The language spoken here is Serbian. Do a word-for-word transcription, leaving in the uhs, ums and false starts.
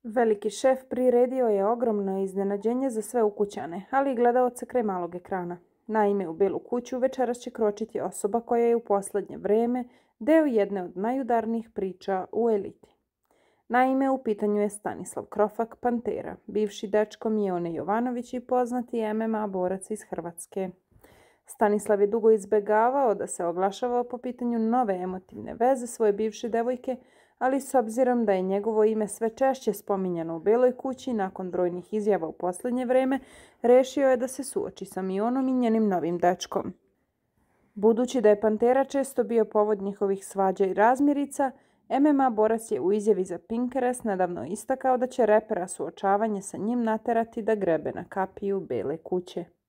Veliki šef priredio je ogromno iznenađenje za sve ukućane, ali i gledaoce kraj malog ekrana. Naime, u Belu kuću večeras će kročiti osoba koja je u posljednje vreme deo jedne od najudarnijih priča u eliti. Naime, u pitanju je Stanislav Krofak Pantera, bivši dečko Mijone Jovanović i poznati M M A borac iz Hrvatske. Stanislav je dugo izbjegavao da se oglašava po pitanju nove emotivne veze svoje bivše devojke, ali s obzirom da je njegovo ime sve češće spominjano u Beloj kući nakon brojnih izjava u posljednje vreme, rešio je da se suoči sa Mijonom i njenim novim dečkom. Budući da je Pantera često bio povod njihovih svađa i razmirica, M M A borac je u izjavi za Pinterest nedavno istakao da će repera suočavanje sa njim naterati da grebe na kapiju Bele kuće.